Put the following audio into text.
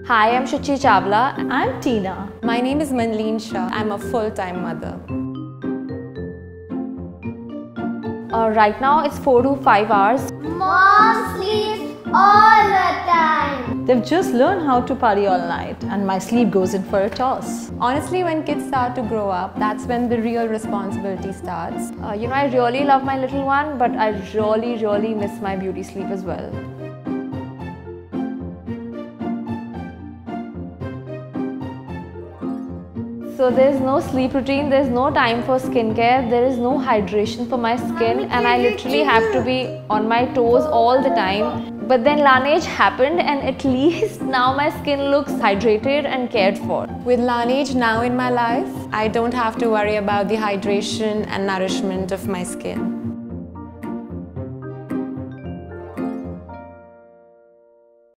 Hi, I'm Shuchi Chawla. I'm Tina. My name is Manleen Shah. I'm a full-time mother. Right now it's 4 to 5 hours. Mom sleeps all the time. They've just learned how to party all night and my sleep goes in for a toss. Honestly, when kids start to grow up, that's when the real responsibility starts. I really love my little one, but I really miss my beauty sleep as well. So there's no sleep routine, there's no time for skincare, there is no hydration for my skin, and I literally have to be on my toes all the time. But then Laneige happened and at least now my skin looks hydrated and cared for. With Laneige now in my life, I don't have to worry about the hydration and nourishment of my skin.